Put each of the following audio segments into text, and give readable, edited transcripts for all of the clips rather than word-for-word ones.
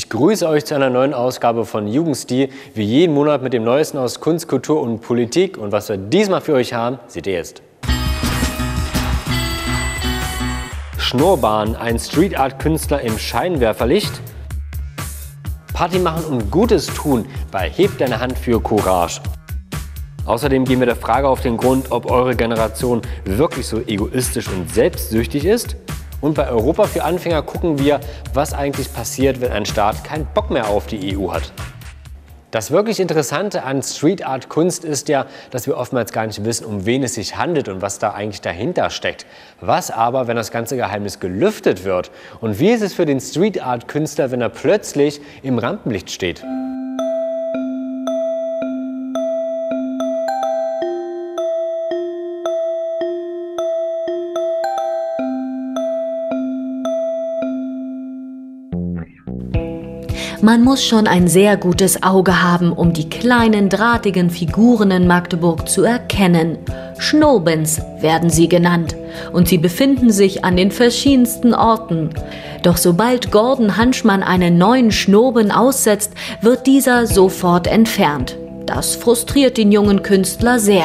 grüße euch zu einer neuen Ausgabe von Jugendstil, wie jeden Monat mit dem Neuesten aus Kunst, Kultur und Politik. Und was wir diesmal für euch haben, seht ihr jetzt. Schnurrbart, ein Street-Art-Künstler im Scheinwerferlicht. Party machen und Gutes tun bei Heb deine Hand für Courage. Außerdem gehen wir der Frage auf den Grund, ob eure Generation wirklich so egoistisch und selbstsüchtig ist. Und bei Europa für Anfänger gucken wir, was eigentlich passiert, wenn ein Staat keinen Bock mehr auf die EU hat. Das wirklich Interessante an Street Art Kunst ist ja, dass wir oftmals gar nicht wissen, um wen es sich handelt und was da eigentlich dahinter steckt. Was aber, wenn das ganze Geheimnis gelüftet wird? Und wie ist es für den Street Art Künstler, wenn er plötzlich im Rampenlicht steht? Man muss schon ein sehr gutes Auge haben, um die kleinen, drahtigen Figuren in Magdeburg zu erkennen. Schnobens werden sie genannt und sie befinden sich an den verschiedensten Orten. Doch sobald Gordon Hanschmann einen neuen Schnoben aussetzt, wird dieser sofort entfernt. Das frustriert den jungen Künstler sehr.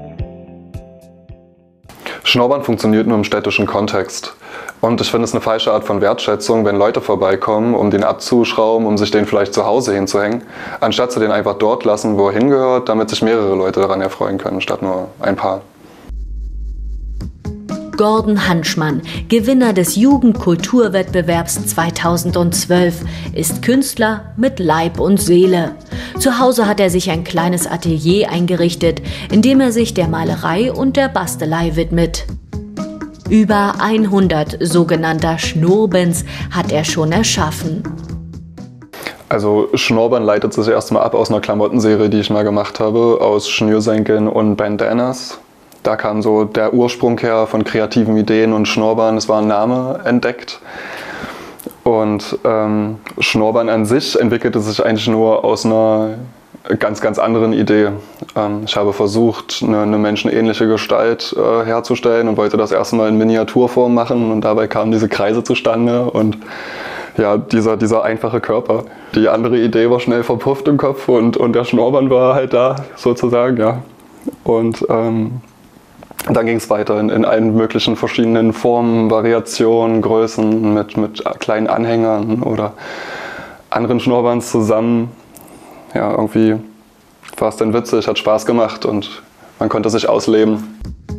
Schnorrband funktioniert nur im städtischen Kontext. Und ich finde es eine falsche Art von Wertschätzung, wenn Leute vorbeikommen, um den abzuschrauben, um sich den vielleicht zu Hause hinzuhängen, anstatt sie den einfach dort lassen, wo er hingehört, damit sich mehrere Leute daran erfreuen können, statt nur ein paar. Gordon Hanschmann, Gewinner des Jugendkulturwettbewerbs 2012, ist Künstler mit Leib und Seele. Zu Hause hat er sich ein kleines Atelier eingerichtet, in dem er sich der Malerei und der Bastelei widmet. Über 100 sogenannter Schnurrbens hat er schon erschaffen. Also Schnurrband leitet sich erstmal ab aus einer Klamottenserie, die ich mal gemacht habe, aus Schnürsenkeln und Bandanas. Da kam so der Ursprung her von kreativen Ideen und Schnurrband, es war ein Name entdeckt. Und Schnurrband an sich entwickelte sich eigentlich nur aus einer ganz anderen Idee. Ich habe versucht, eine menschenähnliche Gestalt herzustellen und wollte das erstmal in Miniaturform machen und dabei kamen diese Kreise zustande und ja, dieser einfache Körper. Die andere Idee war schnell verpufft im Kopf und der Schnurrband war halt da sozusagen, ja. Und dann ging es weiter in allen möglichen verschiedenen Formen, Variationen, Größen mit kleinen Anhängern oder anderen Schnurrbands zusammen. Ja, irgendwie war es dann witzig, hat Spaß gemacht und man konnte sich ausleben.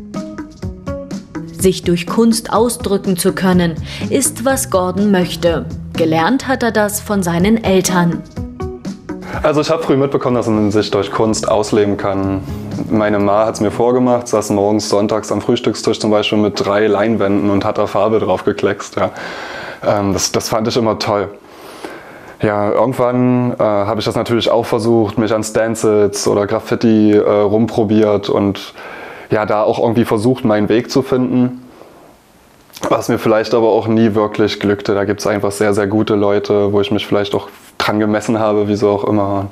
Sich durch Kunst ausdrücken zu können, ist, was Gordon möchte. Gelernt hat er das von seinen Eltern. Also ich habe früh mitbekommen, dass man sich durch Kunst ausleben kann. Meine Ma hat es mir vorgemacht, saß morgens, sonntags am Frühstückstisch zum Beispiel mit 3 Leinwänden und hat da Farbe drauf gekleckst. Ja. Das fand ich immer toll. Ja, irgendwann habe ich das natürlich auch versucht, mich an Stencils oder Graffiti rumprobiert und ja, da auch irgendwie versucht, meinen Weg zu finden. Was mir vielleicht aber auch nie wirklich glückte. Da gibt es einfach sehr, sehr gute Leute, wo ich mich vielleicht auch dran gemessen habe, wieso auch immer.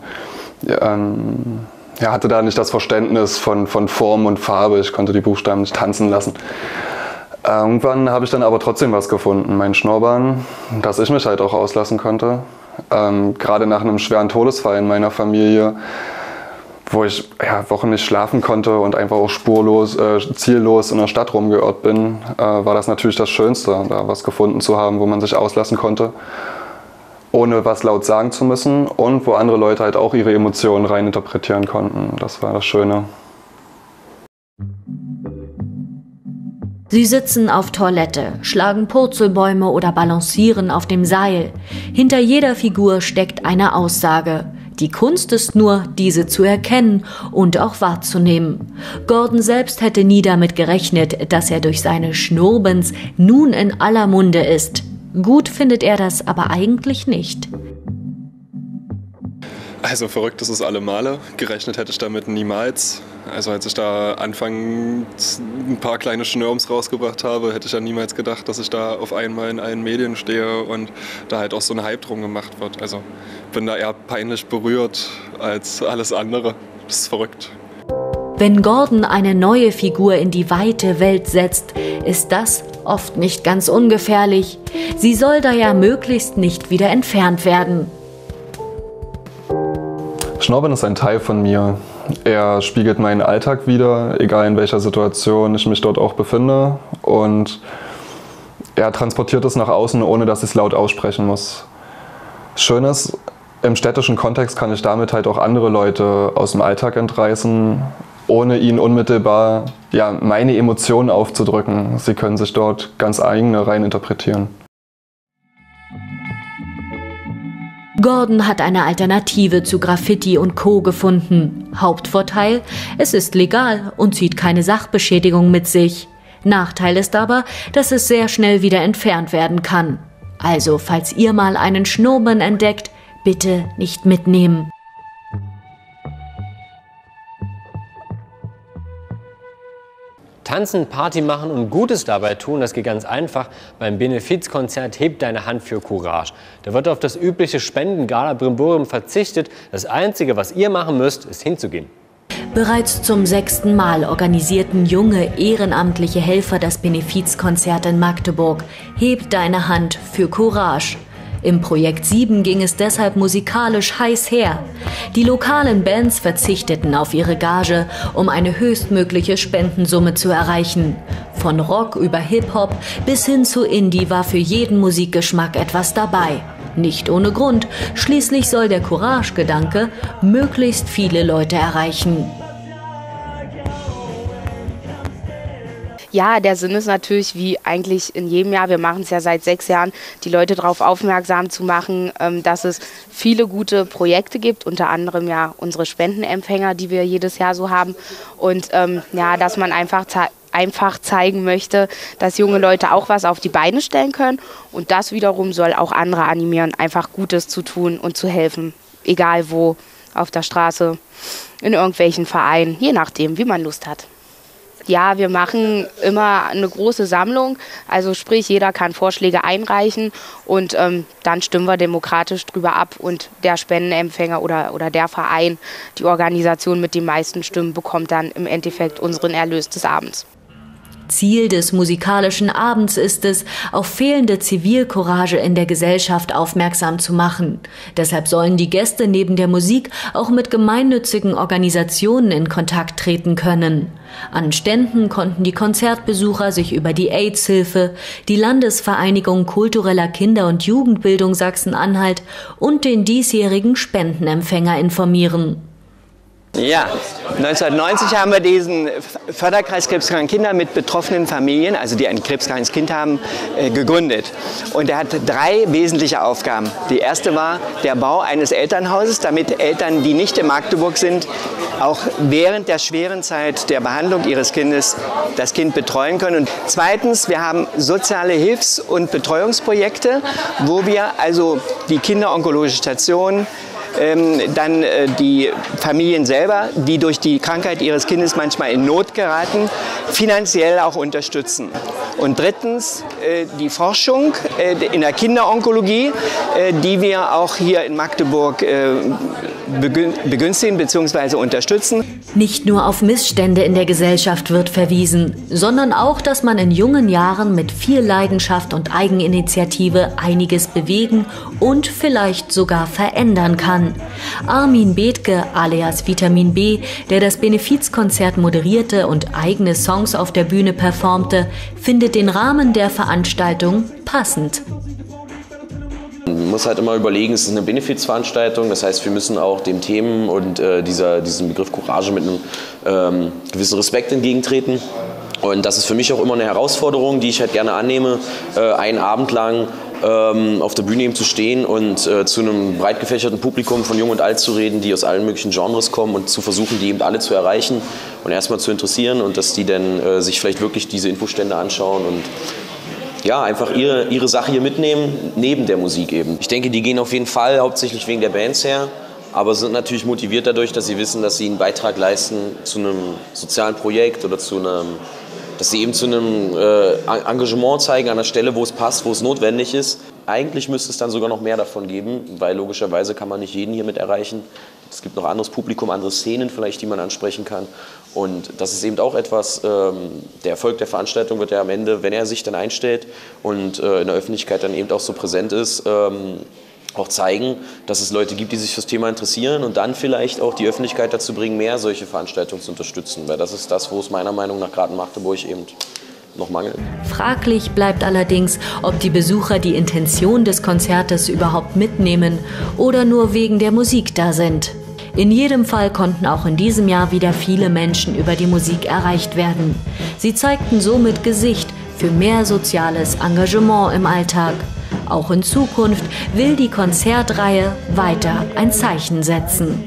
Ja, hatte da nicht das Verständnis von Form und Farbe. Ich konnte die Buchstaben nicht tanzen lassen. Irgendwann habe ich dann aber trotzdem was gefunden, mein Schnurrbart, dass ich mich halt auch auslassen konnte. Gerade nach einem schweren Todesfall in meiner Familie, wo ich Wochen nicht schlafen konnte und einfach auch spurlos, ziellos in der Stadt rumgeirrt bin, war das natürlich das Schönste, da was gefunden zu haben, wo man sich auslassen konnte, ohne was laut sagen zu müssen und wo andere Leute halt auch ihre Emotionen reininterpretieren konnten. Das war das Schöne. Sie sitzen auf Toilette, schlagen Purzelbäume oder balancieren auf dem Seil. Hinter jeder Figur steckt eine Aussage. Die Kunst ist nur, diese zu erkennen und auch wahrzunehmen. Gordon selbst hätte nie damit gerechnet, dass er durch seine Schnurrbens nun in aller Munde ist. Gut findet er das aber eigentlich nicht. Also verrückt ist es alle Male. Gerechnet hätte ich damit niemals. Also als ich da anfangs ein paar kleine Schnörms rausgebracht habe, hätte ich ja niemals gedacht, dass ich da auf einmal in allen Medien stehe und da halt auch so ein Hype drum gemacht wird. Also bin da eher peinlich berührt als alles andere. Das ist verrückt. Wenn Gordon eine neue Figur in die weite Welt setzt, ist das oft nicht ganz ungefährlich. Sie soll da ja möglichst nicht wieder entfernt werden. Schnorren ist ein Teil von mir. Er spiegelt meinen Alltag wider, egal in welcher Situation ich mich dort auch befinde. Und er transportiert es nach außen, ohne dass ich es laut aussprechen muss. Schön ist, im städtischen Kontext kann ich damit halt auch andere Leute aus dem Alltag entreißen, ohne ihnen unmittelbar meine Emotionen aufzudrücken. Sie können sich dort ganz eigene rein interpretieren. Gordon hat eine Alternative zu Graffiti und Co. gefunden. Hauptvorteil: es ist legal und zieht keine Sachbeschädigung mit sich. Nachteil ist aber, dass es sehr schnell wieder entfernt werden kann. Also, falls ihr mal einen Schnurrbart entdeckt, bitte nicht mitnehmen. Tanzen, Party machen und Gutes dabei tun, das geht ganz einfach beim Benefizkonzert Heb deine Hand für Courage. Da wird auf das übliche Spendengala-Brimborium verzichtet. Das Einzige, was ihr machen müsst, ist hinzugehen. Bereits zum 6. Mal organisierten junge ehrenamtliche Helfer das Benefizkonzert in Magdeburg. Heb deine Hand für Courage. Im Projekt 7 ging es deshalb musikalisch heiß her. Die lokalen Bands verzichteten auf ihre Gage, um eine höchstmögliche Spendensumme zu erreichen. Von Rock über Hip-Hop bis hin zu Indie war für jeden Musikgeschmack etwas dabei. Nicht ohne Grund, schließlich soll der Courage-Gedanke möglichst viele Leute erreichen. Ja, der Sinn ist natürlich, wie eigentlich in jedem Jahr, wir machen es ja seit 6 Jahren, die Leute darauf aufmerksam zu machen, dass es viele gute Projekte gibt, unter anderem ja unsere Spendenempfänger, die wir jedes Jahr so haben. Und dass man einfach zeigen möchte, dass junge Leute auch was auf die Beine stellen können. Und das wiederum soll auch andere animieren, einfach Gutes zu tun und zu helfen, egal wo, auf der Straße, in irgendwelchen Vereinen, je nachdem, wie man Lust hat. Ja, wir machen immer eine große Sammlung, also sprich, jeder kann Vorschläge einreichen und dann stimmen wir demokratisch drüber ab und der Spendenempfänger oder der Verein, die Organisation mit den meisten Stimmen, bekommt dann im Endeffekt unseren Erlös des Abends. Ziel des musikalischen Abends ist es, auf fehlende Zivilcourage in der Gesellschaft aufmerksam zu machen. Deshalb sollen die Gäste neben der Musik auch mit gemeinnützigen Organisationen in Kontakt treten können. An Ständen konnten die Konzertbesucher sich über die AIDS-Hilfe, die Landesvereinigung kultureller Kinder- und Jugendbildung Sachsen-Anhalt und den diesjährigen Spendenempfänger informieren. Ja, 1990 haben wir diesen Förderkreis krebskranken Kinder mit betroffenen Familien, also die ein krebskrankes Kind haben, gegründet. Und er hat 3 wesentliche Aufgaben. Die erste war der Bau eines Elternhauses, damit Eltern, die nicht in Magdeburg sind, auch während der schweren Zeit der Behandlung ihres Kindes das Kind betreuen können. Und zweitens, wir haben soziale Hilfs- und Betreuungsprojekte, wo wir also die kinderonkologische Station, dann die Familien selber, die durch die Krankheit ihres Kindes manchmal in Not geraten, finanziell auch unterstützen. Und drittens die Forschung in der Kinderonkologie, die wir auch hier in Magdeburg begünstigen bzw. unterstützen. Nicht nur auf Missstände in der Gesellschaft wird verwiesen, sondern auch, dass man in jungen Jahren mit viel Leidenschaft und Eigeninitiative einiges bewegen und vielleicht sogar verändern kann. Armin Bethke alias Vitamin B, der das Benefizkonzert moderierte und eigene Songs auf der Bühne performte, findet den Rahmen der Veranstaltung passend. Man muss halt immer überlegen, es ist eine Benefizveranstaltung, das heißt, wir müssen auch den Themen und diesem Begriff Courage mit einem gewissen Respekt entgegentreten. Und das ist für mich auch immer eine Herausforderung, die ich halt gerne annehme, einen Abend lang auf der Bühne eben zu stehen und zu einem breit gefächerten Publikum von Jung und Alt zu reden, die aus allen möglichen Genres kommen und zu versuchen, die eben alle zu erreichen und erstmal zu interessieren und dass die dann sich vielleicht wirklich diese Infostände anschauen und ja, einfach ihre Sache hier mitnehmen, neben der Musik eben. Ich denke, die gehen auf jeden Fall hauptsächlich wegen der Bands her, aber sind natürlich motiviert dadurch, dass sie wissen, dass sie einen Beitrag leisten zu einem sozialen Projekt oder dass sie eben zu einem Engagement zeigen an der Stelle, wo es passt, wo es notwendig ist. Eigentlich müsste es dann sogar noch mehr davon geben, weil logischerweise kann man nicht jeden hier mit erreichen. Es gibt noch anderes Publikum, andere Szenen vielleicht, die man ansprechen kann. Und das ist eben auch etwas, der Erfolg der Veranstaltung wird ja am Ende, wenn er sich dann einstellt und in der Öffentlichkeit dann eben auch so präsent ist, auch zeigen, dass es Leute gibt, die sich fürs Thema interessieren und dann vielleicht auch die Öffentlichkeit dazu bringen, mehr solche Veranstaltungen zu unterstützen. Weil das ist das, wo es meiner Meinung nach gerade in Magdeburg eben noch mangelt. Fraglich bleibt allerdings, ob die Besucher die Intention des Konzertes überhaupt mitnehmen oder nur wegen der Musik da sind. In jedem Fall konnten auch in diesem Jahr wieder viele Menschen über die Musik erreicht werden. Sie zeigten somit Gesicht für mehr soziales Engagement im Alltag. Auch in Zukunft will die Konzertreihe weiter ein Zeichen setzen.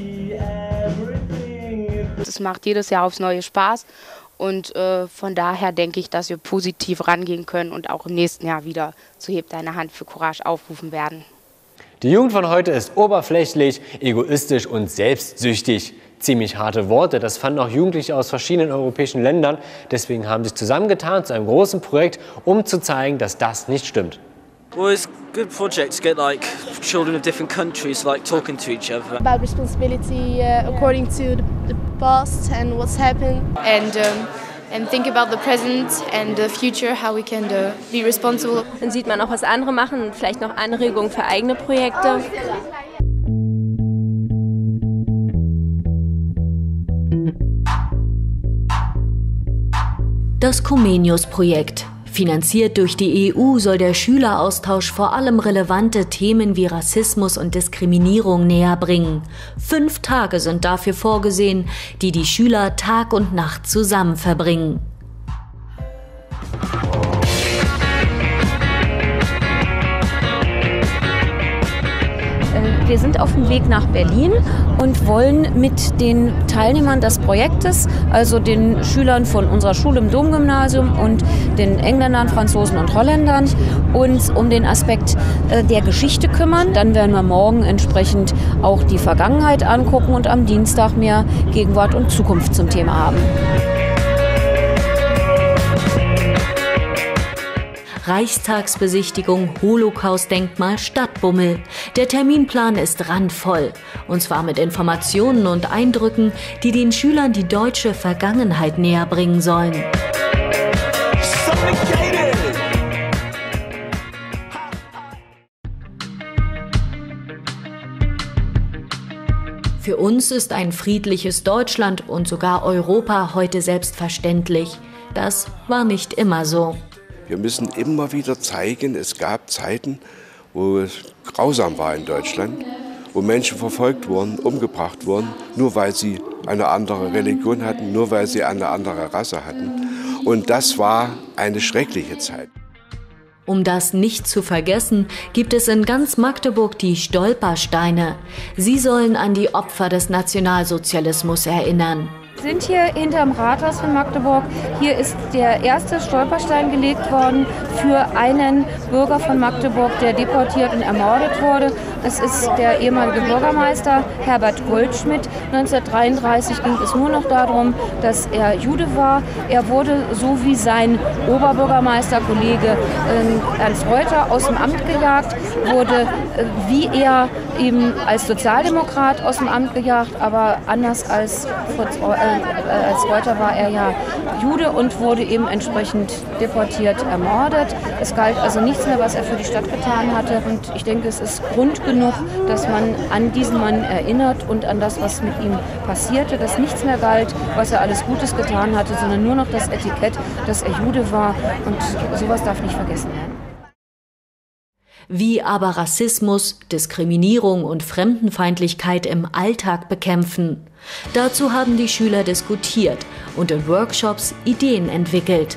Es macht jedes Jahr aufs Neue Spaß und von daher denke ich, dass wir positiv rangehen können und auch im nächsten Jahr wieder zu Heb deine Hand für Courage aufrufen werden. Die Jugend von heute ist oberflächlich, egoistisch und selbstsüchtig. Ziemlich harte Worte, das fanden auch Jugendliche aus verschiedenen europäischen Ländern. Deswegen haben sie sich zusammengetan zu einem großen Projekt, um zu zeigen, dass das nicht stimmt. Well, it's a good project to get like children of different countries like talking to each other. About responsibility according to the past and what's happened. And think about the present and the future, how we can be responsible. Dann sieht man auch, was andere machen und vielleicht noch Anregungen für eigene Projekte. Das Comenius-Projekt. Finanziert durch die EU soll der Schüleraustausch vor allem relevante Themen wie Rassismus und Diskriminierung näher bringen. 5 Tage sind dafür vorgesehen, die die Schüler Tag und Nacht zusammen verbringen. Wir sind auf dem Weg nach Berlin und wollen mit den Teilnehmern des Projektes, also den Schülern von unserer Schule im Domgymnasium und den Engländern, Franzosen und Holländern, uns um den Aspekt der Geschichte kümmern. Dann werden wir morgen entsprechend auch die Vergangenheit angucken und am Dienstag mehr Gegenwart und Zukunft zum Thema haben. Reichstagsbesichtigung, Holocaust-Denkmal, Stadtbummel. Der Terminplan ist randvoll. Und zwar mit Informationen und Eindrücken, die den Schülern die deutsche Vergangenheit näher bringen sollen. Für uns ist ein friedliches Deutschland und sogar Europa heute selbstverständlich. Das war nicht immer so. Wir müssen immer wieder zeigen, es gab Zeiten, wo es grausam war in Deutschland, wo Menschen verfolgt wurden, umgebracht wurden, nur weil sie eine andere Religion hatten, nur weil sie eine andere Rasse hatten. Und das war eine schreckliche Zeit. Um das nicht zu vergessen, gibt es in ganz Magdeburg die Stolpersteine. Sie sollen an die Opfer des Nationalsozialismus erinnern. Wir sind hier hinterm Rathaus von Magdeburg. Hier ist der erste Stolperstein gelegt worden für einen Bürger von Magdeburg, der deportiert und ermordet wurde. Das ist der ehemalige Bürgermeister Herbert Goldschmidt. 1933 ging es nur noch darum, dass er Jude war. Er wurde, so wie sein Oberbürgermeisterkollege Ernst Reuter, aus dem Amt gejagt, wurde wie er eben als Sozialdemokrat aus dem Amt gejagt, aber anders als Reuter war er ja Jude und wurde eben entsprechend deportiert, ermordet. Es galt also nichts mehr, was er für die Stadt getan hatte. Und ich denke, es ist Grund genug, dass man an diesen Mann erinnert und an das, was mit ihm passierte, dass nichts mehr galt, was er alles Gutes getan hatte, sondern nur noch das Etikett, dass er Jude war. Und sowas darf nicht vergessen werden. Wie aber Rassismus, Diskriminierung und Fremdenfeindlichkeit im Alltag bekämpfen. Dazu haben die Schüler diskutiert und in Workshops Ideen entwickelt.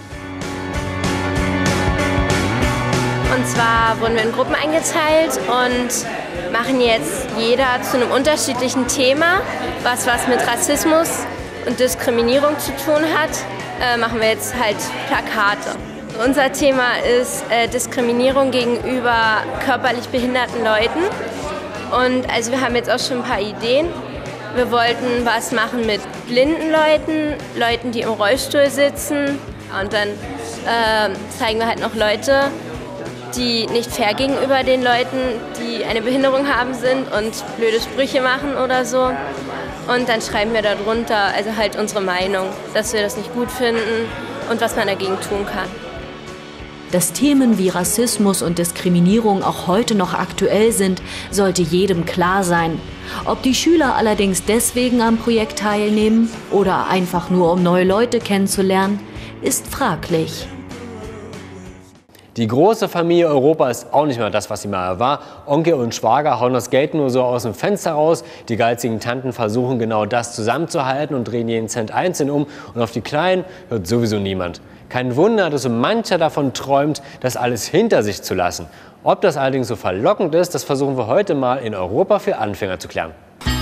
Und zwar wurden wir in Gruppen eingeteilt und machen jetzt jeder zu einem unterschiedlichen Thema, was mit Rassismus und Diskriminierung zu tun hat, machen wir jetzt halt Plakate. Unser Thema ist Diskriminierung gegenüber körperlich behinderten Leuten. Und also wir haben jetzt auch schon ein paar Ideen. Wir wollten was machen mit blinden Leuten, Leuten, die im Rollstuhl sitzen. Und dann zeigen wir halt noch Leute, die nicht fair gegenüber den Leuten, die eine Behinderung haben sind und blöde Sprüche machen oder so. Und dann schreiben wir darunter also halt unsere Meinung, dass wir das nicht gut finden und was man dagegen tun kann. Dass Themen wie Rassismus und Diskriminierung auch heute noch aktuell sind, sollte jedem klar sein. Ob die Schüler allerdings deswegen am Projekt teilnehmen oder einfach nur um neue Leute kennenzulernen, ist fraglich. Die große Familie Europa ist auch nicht mehr das, was sie mal war. Onkel und Schwager hauen das Geld nur so aus dem Fenster raus. Die geizigen Tanten versuchen genau das zusammenzuhalten und drehen jeden Cent einzeln um. Und auf die Kleinen hört sowieso niemand. Kein Wunder, dass so mancher davon träumt, das alles hinter sich zu lassen. Ob das allerdings so verlockend ist, das versuchen wir heute mal in Europa für Anfänger zu klären.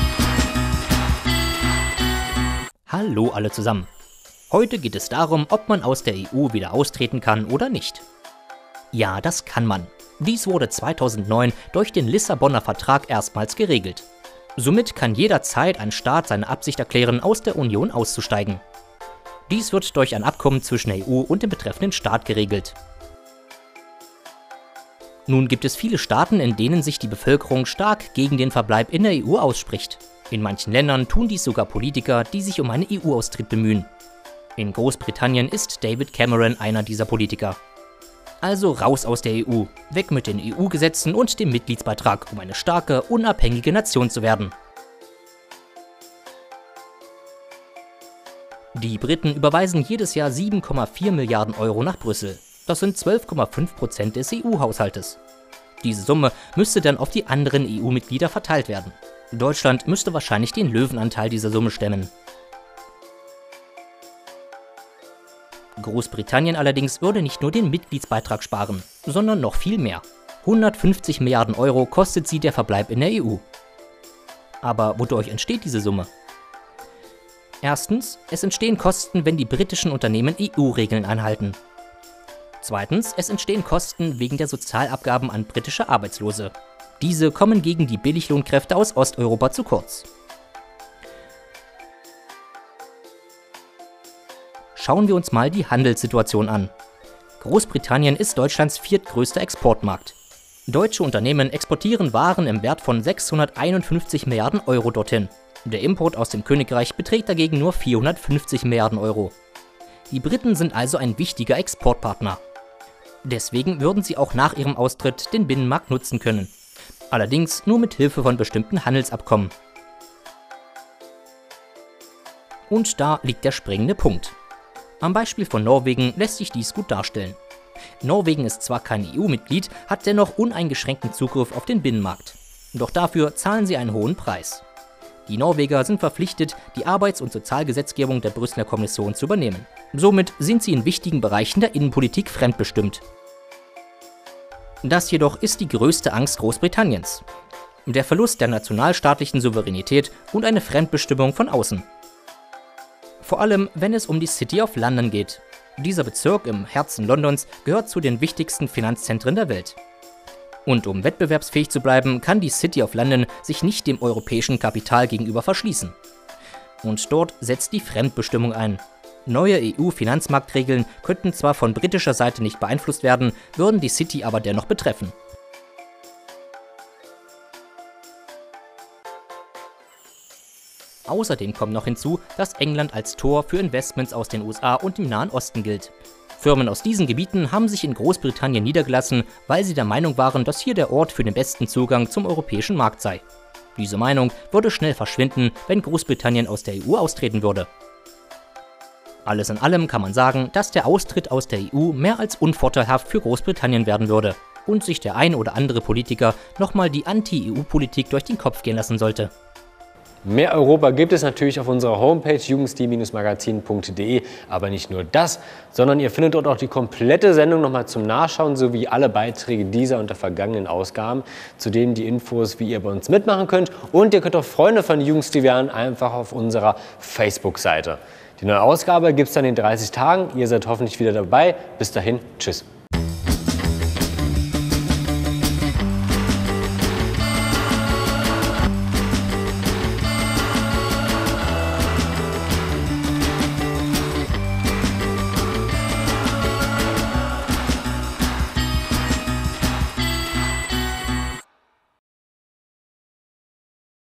Hallo alle zusammen. Heute geht es darum, ob man aus der EU wieder austreten kann oder nicht. Ja, das kann man. Dies wurde 2009 durch den Lissabonner Vertrag erstmals geregelt. Somit kann jederzeit ein Staat seine Absicht erklären, aus der Union auszusteigen. Dies wird durch ein Abkommen zwischen der EU und dem betreffenden Staat geregelt. Nun gibt es viele Staaten, in denen sich die Bevölkerung stark gegen den Verbleib in der EU ausspricht. In manchen Ländern tun dies sogar Politiker, die sich um einen EU-Austritt bemühen. In Großbritannien ist David Cameron einer dieser Politiker. Also raus aus der EU, weg mit den EU-Gesetzen und dem Mitgliedsbeitrag, um eine starke, unabhängige Nation zu werden. Die Briten überweisen jedes Jahr 7,4 Milliarden Euro nach Brüssel. Das sind 12,5% des EU-Haushaltes. Diese Summe müsste dann auf die anderen EU-Mitglieder verteilt werden. Deutschland müsste wahrscheinlich den Löwenanteil dieser Summe stemmen. Großbritannien allerdings würde nicht nur den Mitgliedsbeitrag sparen, sondern noch viel mehr. 150 Milliarden Euro kostet sie der Verbleib in der EU. Aber wodurch entsteht diese Summe? Erstens, es entstehen Kosten, wenn die britischen Unternehmen EU-Regeln einhalten. Zweitens, es entstehen Kosten wegen der Sozialabgaben an britische Arbeitslose. Diese kommen gegen die Billiglohnkräfte aus Osteuropa zu kurz. Schauen wir uns mal die Handelssituation an. Großbritannien ist Deutschlands viertgrößter Exportmarkt. Deutsche Unternehmen exportieren Waren im Wert von 651 Milliarden Euro dorthin. Der Import aus dem Königreich beträgt dagegen nur 450 Milliarden Euro. Die Briten sind also ein wichtiger Exportpartner. Deswegen würden sie auch nach ihrem Austritt den Binnenmarkt nutzen können. Allerdings nur mit Hilfe von bestimmten Handelsabkommen. Und da liegt der springende Punkt. Am Beispiel von Norwegen lässt sich dies gut darstellen. Norwegen ist zwar kein EU-Mitglied, hat dennoch uneingeschränkten Zugriff auf den Binnenmarkt. Doch dafür zahlen sie einen hohen Preis. Die Norweger sind verpflichtet, die Arbeits- und Sozialgesetzgebung der Brüsseler Kommission zu übernehmen. Somit sind sie in wichtigen Bereichen der Innenpolitik fremdbestimmt. Das jedoch ist die größte Angst Großbritanniens. Der Verlust der nationalstaatlichen Souveränität und eine Fremdbestimmung von außen. Vor allem, wenn es um die City of London geht. Dieser Bezirk im Herzen Londons gehört zu den wichtigsten Finanzzentren der Welt. Und um wettbewerbsfähig zu bleiben, kann die City of London sich nicht dem europäischen Kapital gegenüber verschließen. Und dort setzt die Fremdbestimmung ein. Neue EU-Finanzmarktregeln könnten zwar von britischer Seite nicht beeinflusst werden, würden die City aber dennoch betreffen. Außerdem kommt noch hinzu, dass England als Tor für Investments aus den USA und dem Nahen Osten gilt. Firmen aus diesen Gebieten haben sich in Großbritannien niedergelassen, weil sie der Meinung waren, dass hier der Ort für den besten Zugang zum europäischen Markt sei. Diese Meinung würde schnell verschwinden, wenn Großbritannien aus der EU austreten würde. Alles in allem kann man sagen, dass der Austritt aus der EU mehr als unvorteilhaft für Großbritannien werden würde und sich der ein oder andere Politiker nochmal die Anti-EU-Politik durch den Kopf gehen lassen sollte. Mehr Europa gibt es natürlich auf unserer Homepage jugendstil-magazin.de, aber nicht nur das, sondern ihr findet dort auch die komplette Sendung nochmal zum Nachschauen sowie alle Beiträge dieser und der vergangenen Ausgaben, zudem die Infos, wie ihr bei uns mitmachen könnt, und ihr könnt auch Freunde von Jugendstil werden, einfach auf unserer Facebook-Seite. Die neue Ausgabe gibt es dann in 30 Tagen, ihr seid hoffentlich wieder dabei. Bis dahin, tschüss.